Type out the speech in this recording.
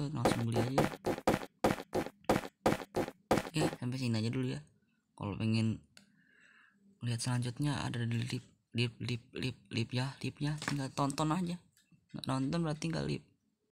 tuh langsung beli aja. Oke, sampai sini aja dulu ya. Kalau pengen lihat selanjutnya ada di lip ya, lipnya tinggal tonton aja. Nggak nonton berarti nggak lip.